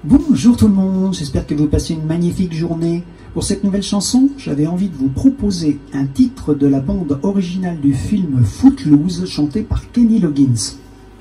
Bonjour tout le monde, j'espère que vous passez une magnifique journée. Pour cette nouvelle chanson, j'avais envie de vous proposer un titre de la bande originale du film Footloose, chanté par Kenny Loggins.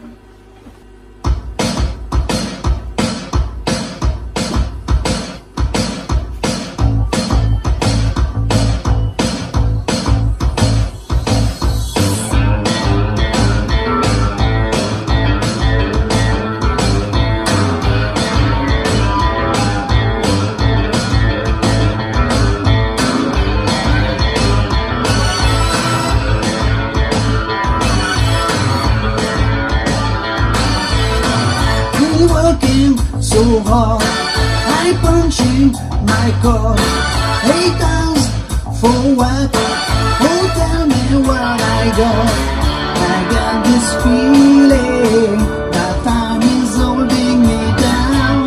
Working so hard, I punching my car. 8 hours for what? Oh, tell me what I got this feeling that time is holding me down.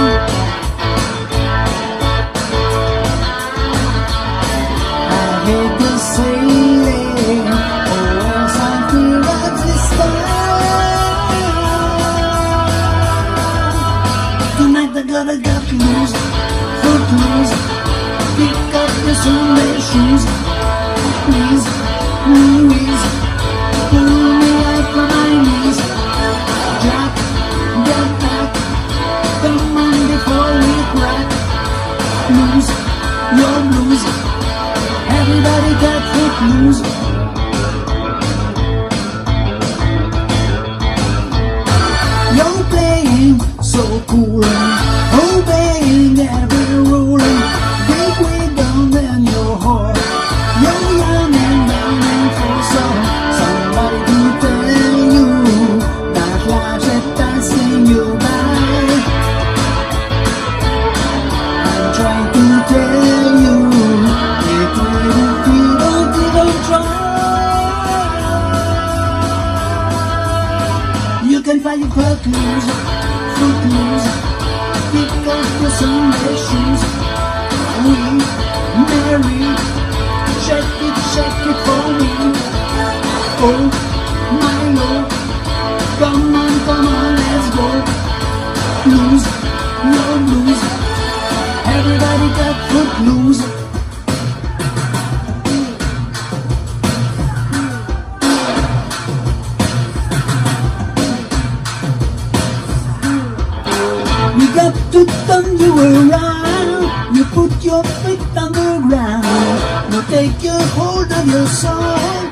I hate the sailing, oh yes I feel that this time. Tonight I gotta get loose, footloose. Pick up your Sunday shoes, please, Louise. Pull me up from my knees. Jack, get back. Come on before we crack. Lose your blues. Everybody get footloose. You're playing so cool, obeying every rule. Big wig down in your heart. You're young and burning for somebody to tell you that life's just passing you by. I'm trying to tell you, it will if you don't even try. You can find your footloose, footloose. Pick up your Sunday shoes. We married. Shake it for me. Oh my Lord, come on, let's go. Lose your blues. Everybody got footloose. You got to turn you around. You put your feet on the ground. You take your hold of your soul.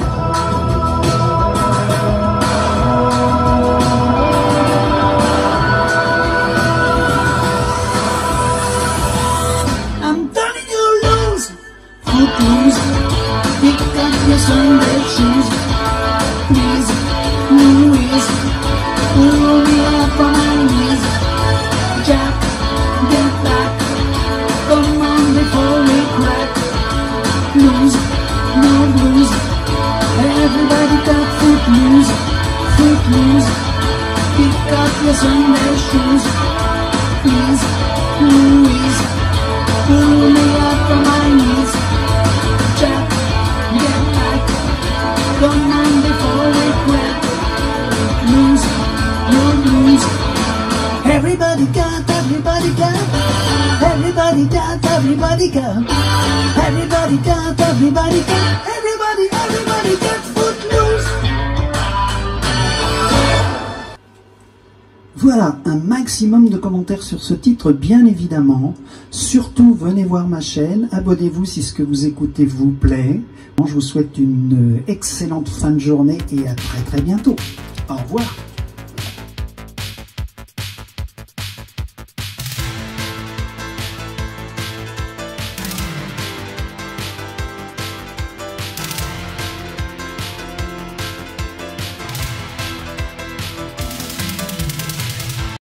I'm turning you loose, footloose. Pick up your Sunday shoes, please, Louise. Pull me up on my knees. Jack, get back. Come on before we crack. Lose no blues. Everybody got footloose, footloose. Pick up your Sunday shoes, please, Louise. Pull me up on my knees. Jack, get back. Come on before we crack. Lose your blues. Everybody got, everybody got, everybody got, everybody got, everybody got, everybody got, everybody got footloose. Voilà, un maximum de commentaires sur ce titre, bien évidemment. Surtout, venez voir ma chaîne, abonnez-vous si ce que vous écoutez vous plaît. Je vous souhaite une excellente fin de journée et à très bientôt. Au revoir.